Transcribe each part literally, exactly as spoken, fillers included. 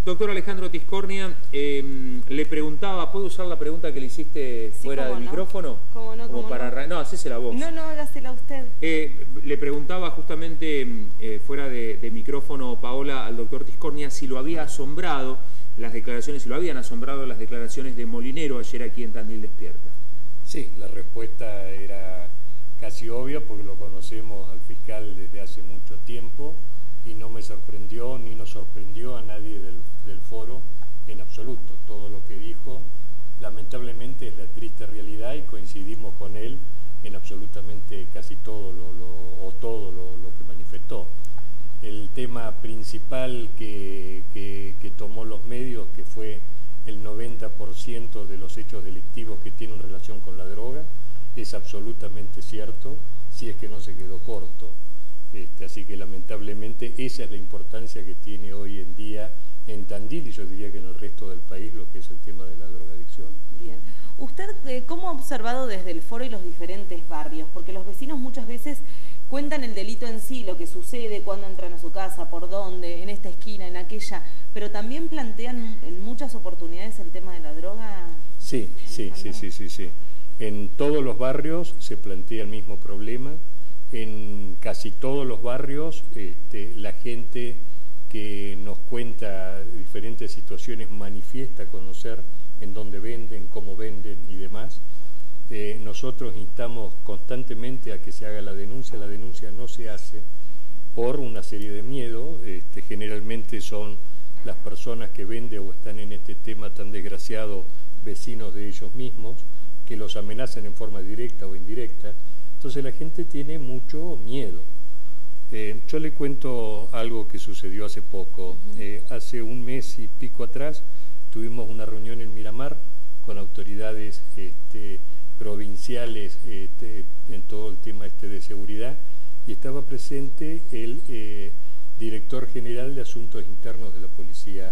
Doctor Alejandro Tiscornia, eh, le preguntaba, ¿puedo usar la pregunta que le hiciste sí, fuera del no. micrófono? ¿Cómo no? Como ¿Cómo para... no? No, hacésela vos. No, no, hágasela usted. Eh, le preguntaba justamente eh, fuera de, de micrófono, Paola, al doctor Tiscornia si lo había asombrado las declaraciones, si lo habían asombrado las declaraciones de Molinero ayer aquí en Tandil Despierta. Sí, la respuesta era casi obvia porque lo conocemos al fiscal desde hace mucho tiempo y no me sorprendió ni nos sorprendió a nadie del, del foro en absoluto. Todo lo que dijo lamentablemente es la triste realidad y coincidimos con él en absolutamente casi todo lo, lo, o todo lo, lo que manifestó. El tema principal que, que, que tomó los medios, que fue el noventa por ciento de los hechos delictivos que tienen relación con la droga, es absolutamente cierto, si es que no se quedó corto. Este, así que lamentablemente esa es la importancia que tiene hoy en día en Tandil y yo diría que en el resto del país lo que es el tema de la drogadicción. Bien. ¿Usted eh, cómo ha observado desde el foro y los diferentes barrios? Porque los vecinos muchas veces cuentan el delito en sí, lo que sucede, cuando entran a su casa, por dónde, en esta esquina, en aquella, pero también plantean en muchas oportunidades el tema de la droga. Sí, sí, sí, sí, sí, sí. En todos los barrios se plantea el mismo problema. En casi todos los barrios este, la gente que nos cuenta diferentes situaciones manifiesta conocer en dónde venden, cómo venden y demás. Eh, nosotros instamos constantemente a que se haga la denuncia. La denuncia no se hace por una serie de miedos. Este, generalmente son las personas que venden o están en este tema tan desgraciado, vecinos de ellos mismos, que los amenazan en forma directa o indirecta. Entonces la gente tiene mucho miedo. Eh, yo le cuento algo que sucedió hace poco. Uh-huh. eh, hace un mes y pico atrás tuvimos una reunión en Miramar con autoridades este, provinciales este, en todo el tema este de seguridad y estaba presente el eh, director general de Asuntos Internos de la Policía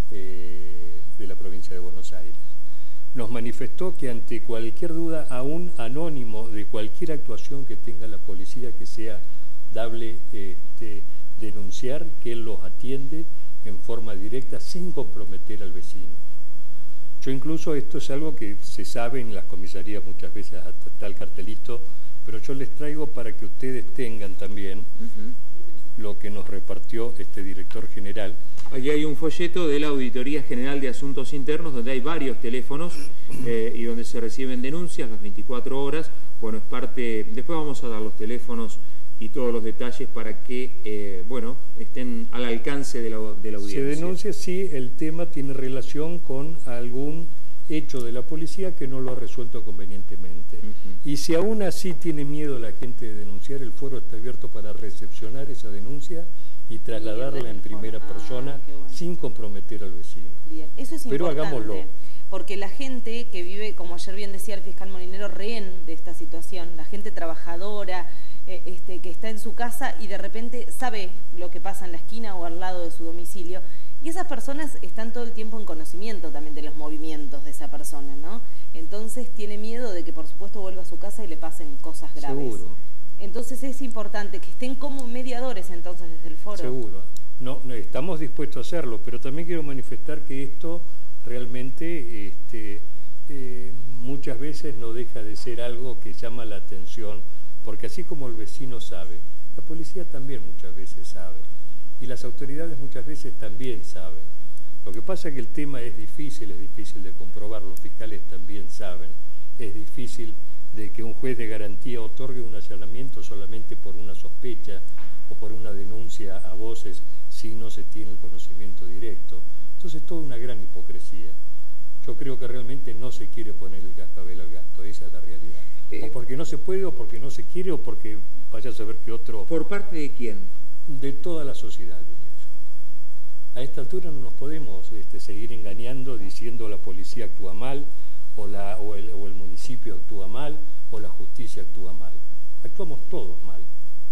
eh, de la provincia de Buenos Aires. Nos manifestó que ante cualquier duda, aún anónimo, de cualquier actuación que tenga la policía que sea dable este, denunciar, que él los atiende en forma directa sin comprometer al vecino. Yo incluso, esto es algo que se sabe en las comisarías muchas veces, hasta está el cartelito, pero yo les traigo para que ustedes tengan también uh-huh. lo que nos repartió este director general. Allí hay un folleto de la Auditoría General de Asuntos Internos donde hay varios teléfonos eh, y donde se reciben denuncias las veinticuatro horas. Bueno, es parte, después vamos a dar los teléfonos y todos los detalles para que, eh, bueno, estén al alcance de la, de la audiencia. Se denuncia si el tema tiene relación con algún hecho de la policía que no lo ha resuelto convenientemente. Uh-huh. Y si aún así tiene miedo la gente de denunciar, el foro está abierto para recepcionar esa denuncia y trasladarla en primera persona ah, bueno. sin comprometer al vecino. Bien, eso es Pero importante, hagámoslo. Porque la gente que vive, como ayer bien decía el fiscal Molinero, rehén de esta situación, la gente trabajadora, eh, este, que está en su casa y de repente sabe lo que pasa en la esquina o al lado de su domicilio, y esas personas están todo el tiempo en conocimiento también de los movimientos de esa persona, ¿no? Entonces tiene miedo de que por supuesto vuelva a su casa y le pasen cosas graves. Seguro. Entonces es importante que estén como mediadores entonces desde el foro. Seguro. No, no, estamos dispuestos a hacerlo, pero también quiero manifestar que esto realmente este, eh, muchas veces no deja de ser algo que llama la atención, porque así como el vecino sabe, la policía también muchas veces sabe, y las autoridades muchas veces también saben. Lo que pasa es que el tema es difícil, es difícil de comprobar, los fiscales también saben, es difícil de que un juez de garantía otorgue un allanamiento solamente por una sospecha o por una denuncia a voces si no se tiene el conocimiento directo. Entonces es toda una gran hipocresía. Yo creo que realmente no se quiere poner el cascabel al gasto, esa es la realidad. Eh, o porque no se puede, o porque no se quiere, o porque vaya a saber que otro... ¿Por parte de quién? De toda la sociedad, diría yo. A esta altura no nos podemos este, seguir engañando diciendo la policía actúa mal, o, la, o, el, o el municipio actúa mal, o la justicia actúa mal. Actuamos todos mal.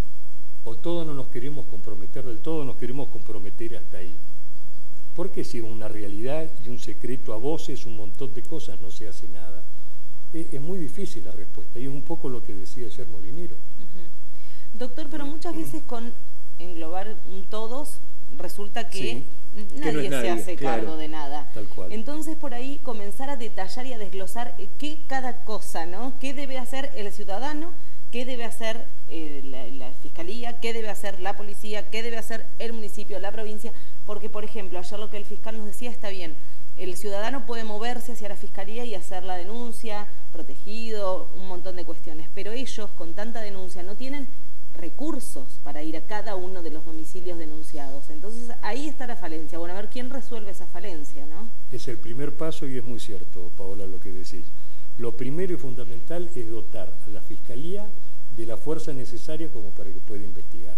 O todos no nos queremos comprometer del todo, nos queremos comprometer hasta ahí. Porque si es una realidad y un secreto a voces, un montón de cosas, no se hace nada. Es, es muy difícil la respuesta, y es un poco lo que decía ayer Molinero. Uh-huh. Doctor, pero muchas veces con englobar un todos, resulta que... Sí. nadie, no es nadie se hace claro. cargo de nada. Tal cual. Entonces, por ahí comenzar a detallar y a desglosar qué cada cosa, ¿no? ¿Qué debe hacer el ciudadano? ¿Qué debe hacer eh, la, la fiscalía? ¿Qué debe hacer la policía? ¿Qué debe hacer el municipio, la provincia? Porque, por ejemplo, ayer lo que el fiscal nos decía está bien. El ciudadano puede moverse hacia la fiscalía y hacer la denuncia, protegido, un montón de cuestiones. Pero ellos, con tanta denuncia, no tienen recursos para ir a cada uno de los domicilios denunciados. Entonces, ahí está la falencia. Bueno, a ver quién resuelve esa falencia, ¿no? Es el primer paso y es muy cierto, Paola, lo que decís. Lo primero y fundamental es dotar a la Fiscalía de la fuerza necesaria como para que pueda investigar.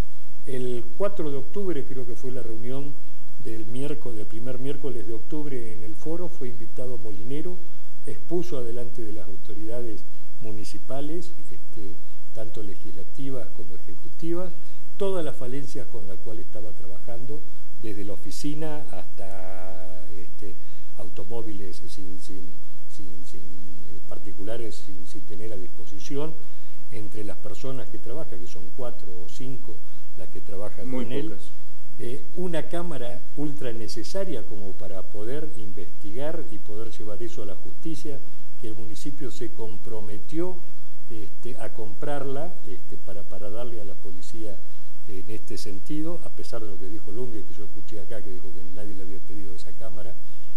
El cuatro de octubre, creo que fue la reunión del miércoles, del primer miércoles de octubre en el foro, fue invitado Molinero, expuso adelante de las autoridades municipales, este, tanto legislativas como ejecutivas, todas las falencias con las cuales estaba trabajando, desde la oficina hasta este, automóviles sin, sin, sin, sin particulares sin, sin tener a disposición, entre las personas que trabajan, que son cuatro o cinco las que trabajan Muy con pocas. él, eh, una cámara ultra necesaria como para poder investigar y poder llevar eso a la justicia, que el municipio se comprometió este, a comprarla este, para, para darle a la policía en este sentido, a pesar de lo que dijo Lungue, que yo escuché acá, que dijo que nadie le había pedido esa cámara.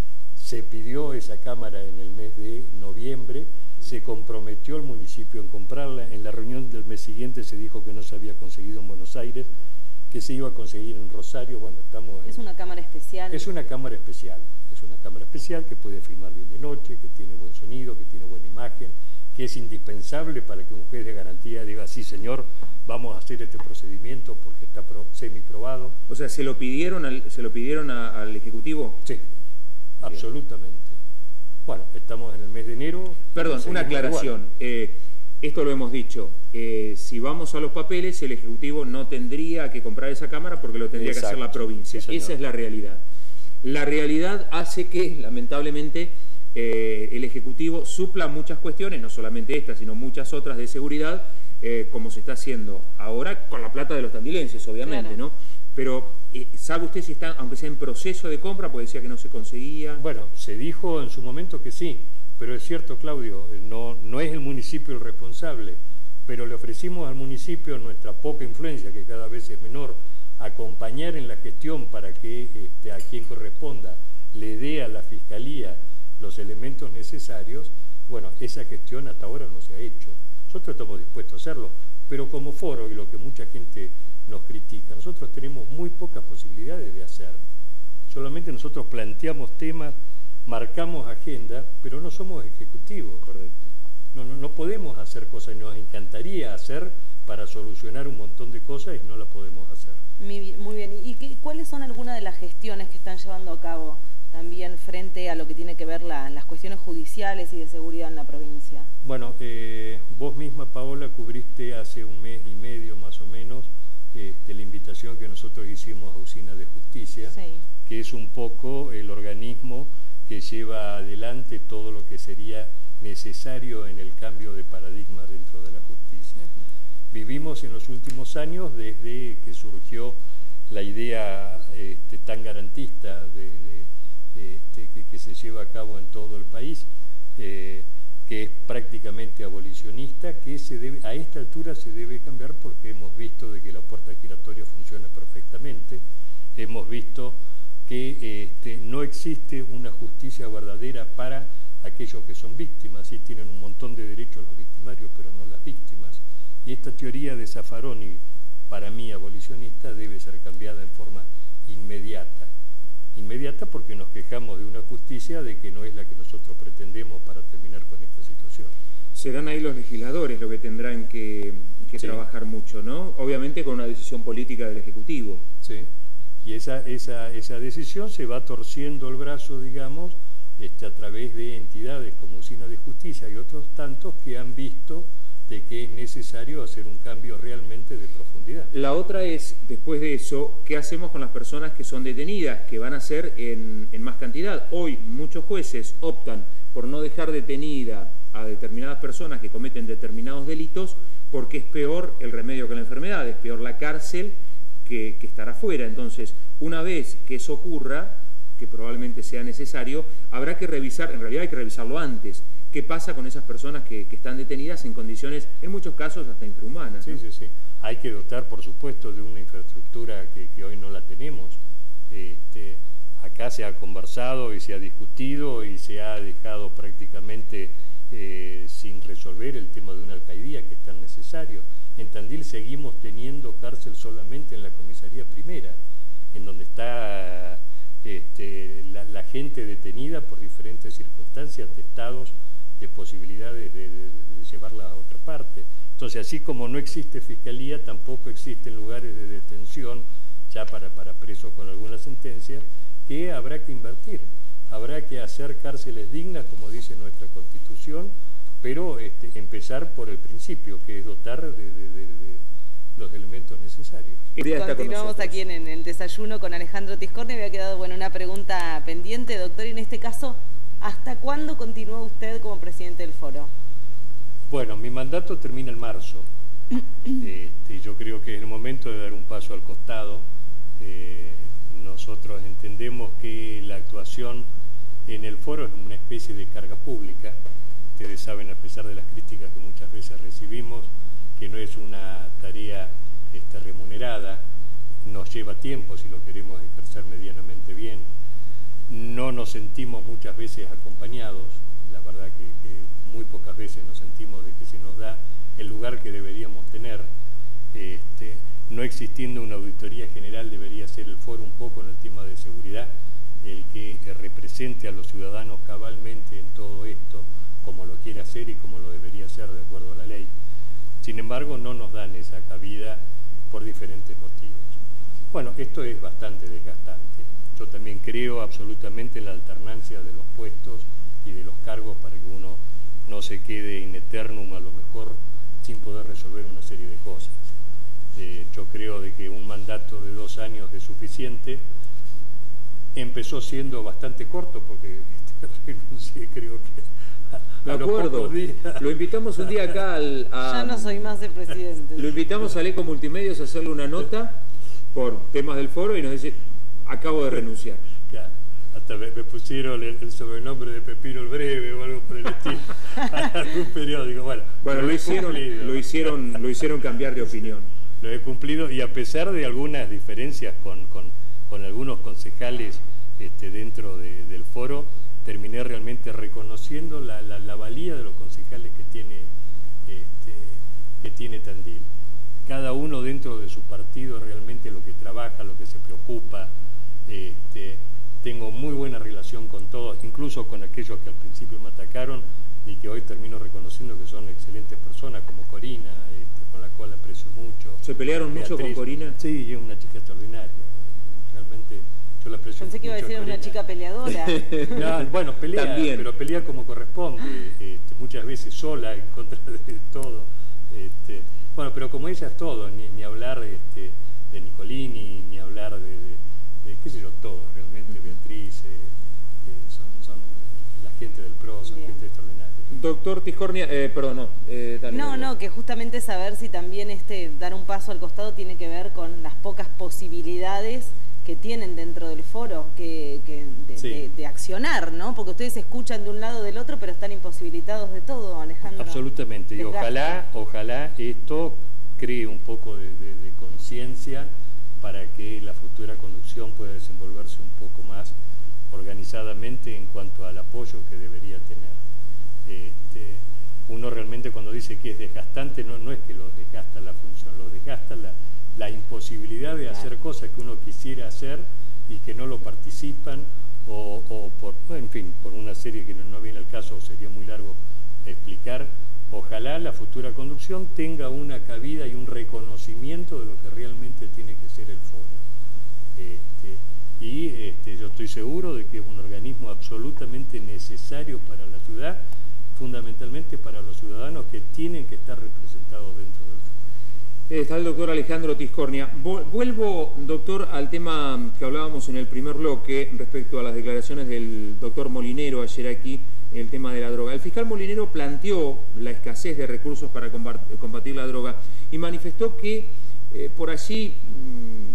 Se pidió esa cámara en el mes de noviembre, se comprometió el municipio en comprarla, en la reunión del mes siguiente se dijo que no se había conseguido en Buenos Aires, que se iba a conseguir en Rosario. Bueno, estamos en... Es una cámara especial. Es una cámara especial, es una cámara especial que puede filmar bien de noche, que tiene buen sonido, que tiene buena imagen, que es indispensable para que un juez de garantía diga, sí señor, vamos a hacer este procedimiento porque está pro, semi-probado. O sea, ¿se lo pidieron al, se lo pidieron a, al Ejecutivo? Sí, absolutamente. Bueno, estamos en el mes de enero. Perdón, una aclaración. Eh, esto lo hemos dicho. Eh, si vamos a los papeles, el Ejecutivo no tendría que comprar esa cámara porque lo tendría Exacto. que hacer la provincia. Sí, esa es la realidad. La realidad hace que, lamentablemente, eh, el Ejecutivo supla muchas cuestiones, no solamente esta, sino muchas otras de seguridad, eh, como se está haciendo ahora con la plata de los tandilenses, obviamente, claro. ¿no? Pero, eh, ¿sabe usted si está, aunque sea en proceso de compra, porque decía que no se conseguía? Bueno, se dijo en su momento que sí, pero es cierto, Claudio, no, no es el municipio el responsable, pero le ofrecimos al municipio nuestra poca influencia, que cada vez es menor, acompañar en la gestión para que este, a quien corresponda le dé a la Fiscalía los elementos necesarios. Bueno, esa gestión hasta ahora no se ha hecho. Nosotros estamos dispuestos a hacerlo, pero como foro, y lo que mucha gente nos critica, nosotros tenemos muy pocas posibilidades de hacer. Solamente nosotros planteamos temas, marcamos agenda, pero no somos ejecutivos. Correcto. No, no, no podemos hacer cosas, nos encantaría hacer para solucionar un montón de cosas y no las podemos hacer. Muy bien. ¿Y qué, cuáles son algunas de las gestiones que están llevando a cabo también frente a lo que tiene que ver la, las cuestiones judiciales y de seguridad en la provincia? Bueno, eh, vos misma, Paola, cubriste hace un mes y medio más o menos este, la invitación que nosotros hicimos a Usina de Justicia, sí. que es un poco el organismo que lleva adelante todo lo que sería necesario en el cambio de paradigma dentro de la justicia. Uh-huh. Vivimos en los últimos años, desde que surgió la idea este, tan garantista de, de, este, que, que se lleva a cabo en todo el país, eh, que es prácticamente abolicionista, que se debe, a esta altura se debe cambiar porque hemos visto de que la puerta giratoria funciona perfectamente, hemos visto que este, no existe una justicia verdadera para aquellos que son víctimas, sí tienen un montón de derechos los victimarios, pero no las víctimas, y esta teoría de Zaffaroni, para mí abolicionista, debe ser cambiada en forma inmediata. Inmediata porque nos quejamos de una justicia de que no es la que nosotros pretendemos para terminar con esta situación. Serán ahí los legisladores los que tendrán que, que sí. trabajar mucho, ¿no? Obviamente con una decisión política del Ejecutivo. Sí, y esa, esa, esa decisión se va torciendo el brazo, digamos, este, a través de entidades como Usina de Justicia y otros tantos que han visto de que es necesario hacer un cambio realmente de profundidad. La otra es, después de eso, ¿qué hacemos con las personas que son detenidas, que van a ser en, en más cantidad? Hoy muchos jueces optan por no dejar detenida a determinadas personas que cometen determinados delitos porque es peor el remedio que la enfermedad, es peor la cárcel que, que estará fuera. Entonces, una vez que eso ocurra, que probablemente sea necesario, habrá que revisar, en realidad hay que revisarlo antes, qué pasa con esas personas que, que están detenidas en condiciones, en muchos casos, hasta infrahumanas. Sí, ¿no? sí, sí. Hay que dotar, por supuesto, de una infraestructura que, que hoy no la tenemos. Este, acá se ha conversado y se ha discutido y se ha dejado prácticamente eh, sin resolver el tema de una alcaidía que es tan necesario. En Tandil seguimos teniendo cárcel solamente en la comisaría primera, en donde está este, la, la gente detenida por diferentes circunstancias, atestados de posibilidades de, de, de llevarla a otra parte. Entonces, así como no existe fiscalía, tampoco existen lugares de detención ya para, para presos con alguna sentencia, que habrá que invertir. Habrá que hacer cárceles dignas, como dice nuestra Constitución, pero este, empezar por el principio, que es dotar de, de, de, de los elementos necesarios. Continuamos aquí en, en el desayuno con Alejandro Tiscornia. Había quedado bueno, una pregunta pendiente, doctor, y en este caso, ¿hasta cuándo continúa usted como presidente del foro? Bueno, mi mandato termina en marzo. Este, yo creo que es el momento de dar un paso al costado. Eh, nosotros entendemos que la actuación en el foro es una especie de carga pública. Ustedes saben, a pesar de las críticas que muchas veces recibimos, que no es una tarea este, remunerada, nos lleva tiempo si lo queremos ejercer medianamente bien. No nos sentimos muchas veces acompañados, la verdad que, que muy pocas veces nos sentimos de que se nos da el lugar que deberíamos tener. Este, no existiendo una auditoría general, debería ser el foro un poco en el tema de seguridad, el que represente a los ciudadanos cabalmente en todo esto, como lo quiere hacer y como lo debería hacer de acuerdo a la ley. Sin embargo, no nos dan esa cabida por diferentes motivos. Bueno, esto es bastante desgastante. Yo también creo absolutamente en la alternancia de los puestos y de los cargos para que uno no se quede in eternum a lo mejor sin poder resolver una serie de cosas. Eh, yo creo de que un mandato de dos años es suficiente. Empezó siendo bastante corto porque este, renuncié creo que a, de a acuerdo, lo invitamos un día acá al... A, ya no soy más el presidente. Lo invitamos al Eco Multimedios a hacerle una nota por temas del foro y nos dice, acabo de renunciar. Claro. Hasta me, me pusieron el, el sobrenombre de Pepino el Breve o algo por el estilo a algún periódico. Bueno, bueno lo, hicieron, lo, hicieron, lo hicieron cambiar de opinión. Lo he cumplido y a pesar de algunas diferencias con, con, con algunos concejales este, dentro de, del foro, terminé realmente reconociendo la, la, la valía de los concejales que tiene, este, que tiene Tandil. Cada uno dentro de su partido realmente lo que trabaja, lo que se preocupa. Este, tengo muy buena relación con todos, incluso con aquellos que al principio me atacaron y que hoy termino reconociendo que son excelentes personas, como Corina, este, con la cual aprecio mucho. ¿Se pelearon Beatriz. mucho con Corina? Sí, es una chica extraordinaria. Realmente yo la aprecio mucho. Pensé que iba a decir una chica peleadora. No, bueno, pelea, También. pero pelea como corresponde, este, muchas veces sola, en contra de todo. Este, bueno, pero como ella es todo, ni, ni hablar este, de Nicolini, ni hablar de, de, de qué sé yo, todo, realmente, Beatriz, eh, son, son la gente del P R O, son Bien. gente extraordinaria. Doctor Tiscornia, eh, perdón, no. Eh, dale, no, dale. no, que justamente saber si también este dar un paso al costado tiene que ver con las pocas posibilidades que tienen dentro del foro que, que de, sí. de, de accionar, ¿no? Porque ustedes escuchan de un lado o del otro, pero están imposibilitados de todo, Alejandro. Absolutamente, y ojalá, ojalá esto cree un poco de, de, de conciencia para que la futura conducción pueda desenvolverse un poco más organizadamente en cuanto al apoyo que debería tener. Este, uno realmente cuando dice que es desgastante, no, no es que los desgasta la función, los desgasta la, la imposibilidad de claro. hacer cosas que uno quisiera hacer y que no lo participan o, o por, en fin, por una serie que no, no viene al caso, sería muy largo explicar. Ojalá la futura conducción tenga una cabida y un reconocimiento de lo que realmente tiene que ser el foro. Este, y este, yo estoy seguro de que es un organismo absolutamente necesario para la ciudad, fundamentalmente para los ciudadanos que tienen que estar representados dentro del foro. Está el doctor Alejandro Tiscornia. Vuelvo, doctor, al tema que hablábamos en el primer bloque respecto a las declaraciones del doctor Molinero ayer aquí, el tema de la droga. El fiscal Molinero planteó la escasez de recursos para combatir la droga y manifestó que eh, por allí mmm,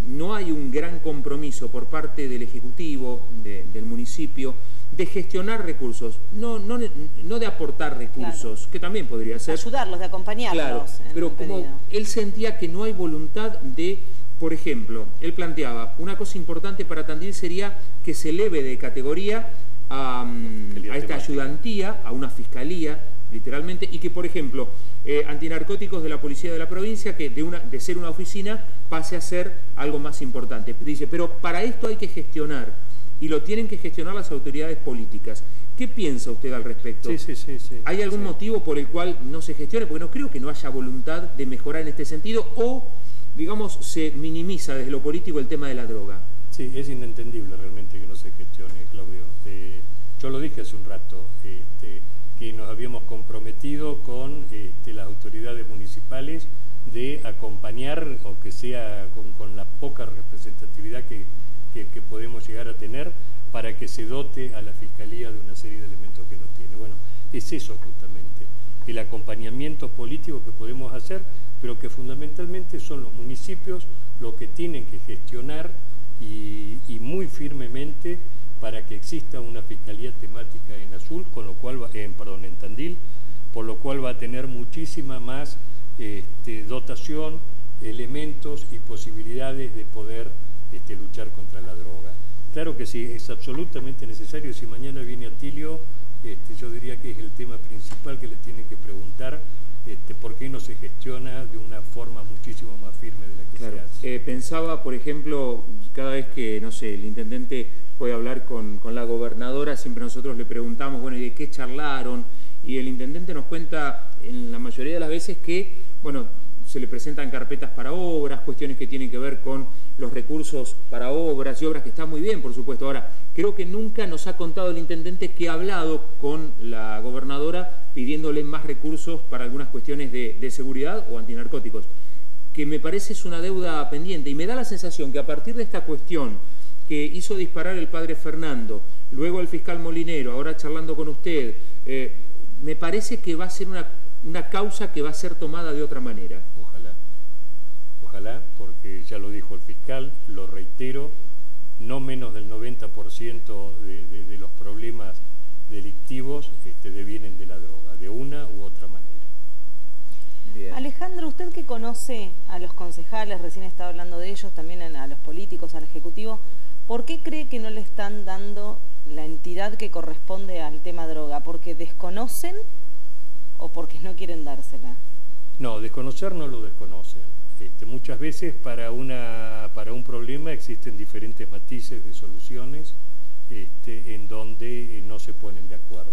no hay un gran compromiso por parte del Ejecutivo, de, del municipio, de gestionar recursos, no, no, no de aportar recursos, claro, que también podría ser. Ayudarlos, de acompañarlos. Claro, pero como él sentía que no hay voluntad de, por ejemplo, él planteaba, una cosa importante para Tandil sería que se eleve de categoría a, a esta ayudantía, a una fiscalía, literalmente, y que, por ejemplo, eh, antinarcóticos de la policía de la provincia, que de, una, de ser una oficina pase a ser algo más importante. Dice, pero para esto hay que gestionar, y lo tienen que gestionar las autoridades políticas. ¿Qué piensa usted al respecto? Sí, sí, sí, sí. ¿Hay algún sí. motivo por el cual no se gestione? Porque no creo que no haya voluntad de mejorar en este sentido, o, digamos, se minimiza desde lo político el tema de la droga. Sí, es inentendible realmente que no se gestione, Claudio. Eh, yo lo dije hace un rato, este, que nos habíamos comprometido con este, las autoridades municipales de acompañar, o que sea con, con la poca representatividad que, que, que podemos llegar a tener, para que se dote a la Fiscalía de una serie de elementos que no tiene. Bueno, es eso justamente, el acompañamiento político que podemos hacer, pero que fundamentalmente son los municipios los que tienen que gestionar y, y muy firmemente para que exista una Fiscalía temática en Azul, con lo cual va, eh, perdón, en Tandil, por lo cual va a tener muchísima más este, dotación, elementos y posibilidades de poder este, luchar contra la droga. Claro que sí, es absolutamente necesario. Si mañana viene Atilio, este, yo diría que es el tema principal que le tienen que preguntar, este, por qué no se gestiona de una forma muchísimo más firme de la que claro. se hace. Eh, pensaba, por ejemplo, cada vez que, no sé, el intendente puede hablar con, con la gobernadora, siempre nosotros le preguntamos, bueno, ¿y de qué charlaron? Y el intendente nos cuenta en la mayoría de las veces que, bueno, se le presentan carpetas para obras, cuestiones que tienen que ver con los recursos para obras y obras, que está muy bien, por supuesto. Ahora, creo que nunca nos ha contado el intendente que ha hablado con la gobernadora pidiéndole más recursos para algunas cuestiones de, de seguridad o antinarcóticos, que me parece es una deuda pendiente, y me da la sensación que a partir de esta cuestión que hizo disparar el padre Fernando, luego el fiscal Molinero, ahora charlando con usted, eh, me parece que va a ser una, una causa que va a ser tomada de otra manera. Ojalá, ojalá, porque ya lo dijo el fiscal, lo reitero, no menos del noventa por ciento de, de, de los problemas delictivos este, devienen de la droga, de una u otra manera. Bien. Alejandro, usted que conoce a los concejales, recién estaba hablando de ellos, también a los políticos, al Ejecutivo, ¿por qué cree que no le están dando la entidad que corresponde al tema droga? ¿Porque desconocen o porque no quieren dársela? No, desconocer no lo desconocen. Este, muchas veces para, una, para un problema existen diferentes matices de soluciones este, en donde eh, no se ponen de acuerdo.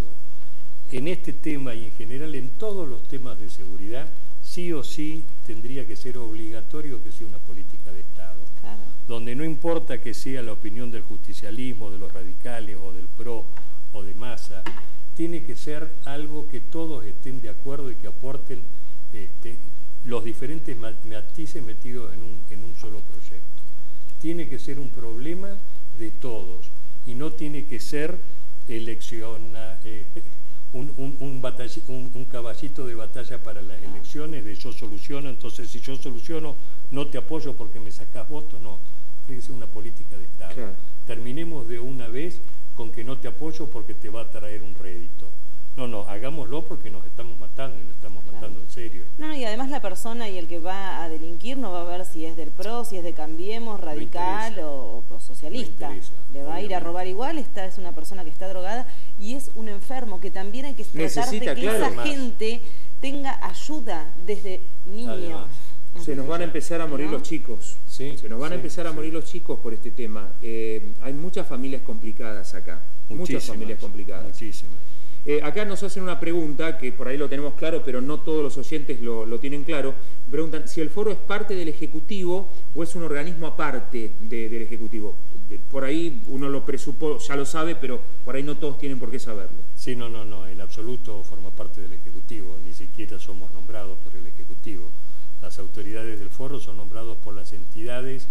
En este tema y en general en todos los temas de seguridad, sí o sí tendría que ser obligatorio que sea una política de Estado. Claro. Donde no importa que sea la opinión del justicialismo, de los radicales o del PRO o de Massa, tiene que ser algo que todos estén de acuerdo y que aporten este, los diferentes matices metidos en un, en un solo proyecto. Tiene que ser un problema de todos y no tiene que ser elecciona, eh, un, un, un, batall, un, un caballito de batalla para las elecciones, de yo soluciono, entonces si yo soluciono no te apoyo porque me sacás votos, no. Tiene que ser una política de Estado. Claro. Terminemos de una vez con que no te apoyo porque te va a traer un rédito. No, no, hagámoslo porque nos estamos matando y nos estamos claro. matando en serio. No, no, y además la persona y el que va a delinquir no va a ver si es del PRO, si es de Cambiemos, radical no o, o socialista. No Le va obviamente. a ir a robar igual, esta es una persona que está drogada y es un enfermo, que también hay que tratar Necesita, de que claro, esa más. gente tenga ayuda desde niños. Además. Se nos van a empezar a morir ¿no? los chicos, sí, se nos van sí, a empezar a morir sí. los chicos por este tema. Eh, hay muchas familias complicadas acá, muchísimas, muchas familias complicadas. Muchísimas. Eh, acá nos hacen una pregunta, que por ahí lo tenemos claro, pero no todos los oyentes lo, lo tienen claro. Preguntan si el foro es parte del Ejecutivo o es un organismo aparte de, del Ejecutivo. Por ahí uno lo presupone, ya lo sabe, pero por ahí no todos tienen por qué saberlo. Sí, no, no, no, en absoluto forma parte del Ejecutivo, ni siquiera somos nombrados por el Ejecutivo. Las autoridades del foro son nombrados por las entidades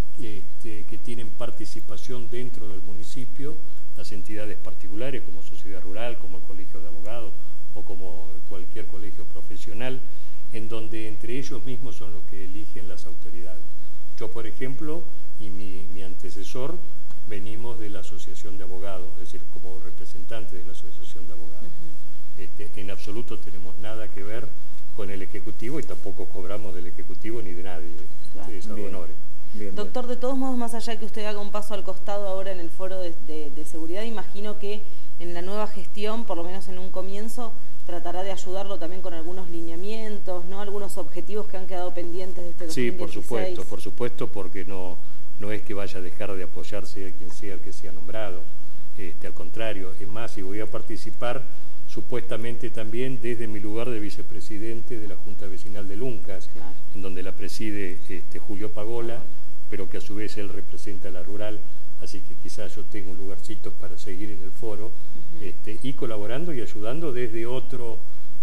este, que tienen participación dentro del municipio, las entidades particulares como Sociedad Rural, como el Colegio de Abogados o como cualquier colegio profesional, en donde entre ellos mismos son los que eligen las autoridades. Yo, por ejemplo, y mi, mi antecesor, venimos de la Asociación de Abogados, es decir, como representantes de la Asociación de Abogados. Uh-huh. este, en absoluto tenemos nada que ver con el Ejecutivo y tampoco cobramos del Ejecutivo ni de nadie. Claro. Es algo honores. Bien, Doctor, bien. De todos modos, más allá que usted haga un paso al costado ahora en el foro de, de, de seguridad, imagino que en la nueva gestión, por lo menos en un comienzo, tratará de ayudarlo también con algunos lineamientos, ¿no? Algunos objetivos que han quedado pendientes de este dos mil dieciséis. Sí, por supuesto, por supuesto, porque no, no es que vaya a dejar de apoyarse a quien sea el que sea nombrado, este, al contrario, es más, y voy a participar supuestamente también desde mi lugar de vicepresidente de la Junta Vecinal de Luncas, claro. En donde la preside este, Julio Pagola, pero que a su vez él representa a la rural, así que quizás yo tengo un lugarcito para seguir en el foro, uh-huh. este, y colaborando y ayudando desde otro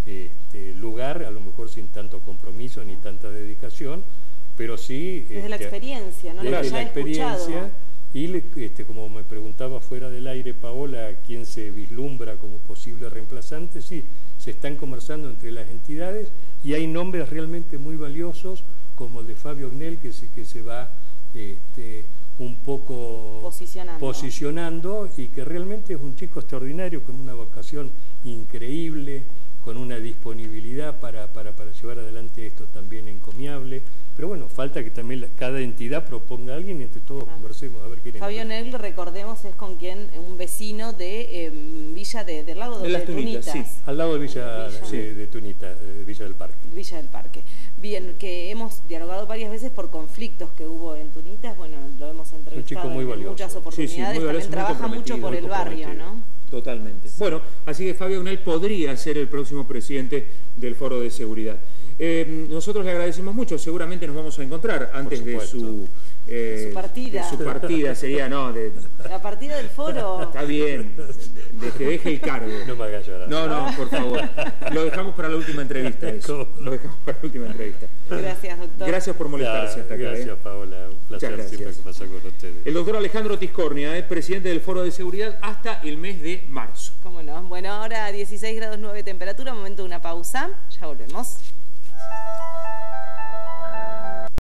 este, lugar, a lo mejor sin tanto compromiso ni tanta dedicación, pero sí... Desde este, la experiencia, ¿no? Desde la experiencia, y le, este, como me preguntaba fuera del aire Paola, ¿quién se vislumbra como posible reemplazante? Sí, se están conversando entre las entidades y hay nombres realmente muy valiosos, como el de Fabio Ognel, que se, que se va este, un poco posicionando. posicionando y que realmente es un chico extraordinario, con una vocación increíble, con una disponibilidad para, para, para llevar adelante esto también encomiable. Pero bueno, falta que también la, cada entidad proponga a alguien y entre todos ah. conversemos a ver quién es. Fabio Ognel, recordemos, es con quien un vecino de eh, Villa de, del Lago de, de, de Tunitas, Tunitas. Sí, al lado de Villa, Villa. Sí, de Tunitas, de Villa del Parque. Villa del Parque. Bien, que hemos dialogado varias veces por conflictos que hubo en Tunitas, bueno, lo hemos entrevistado un chico muy en valioso. muchas oportunidades, sí, sí, muy valioso, también trabaja mucho por el barrio, ¿no? Totalmente. Sí. Bueno, así que Fabio Ognel podría ser el próximo presidente del Foro de Seguridad. Eh, nosotros le agradecemos mucho, seguramente nos vamos a encontrar antes de su, eh, su partida. De su partida sería, no, de, la partida del foro. Está bien, de, de que deje el cargo. No me hagas llorar. No, no, por favor. Lo dejamos para la última entrevista. Eso. Lo dejamos para la última entrevista. Gracias, doctor. Gracias por molestarse ya, hasta acá. Gracias, ¿eh? Paola. Un placer siempre que pasa con ustedes. El doctor Alejandro Tiscornia es presidente del Foro de Seguridad hasta el mes de marzo. ¿Cómo no? Bueno, ahora dieciséis grados nueve temperatura, momento de una pausa. Ya volvemos.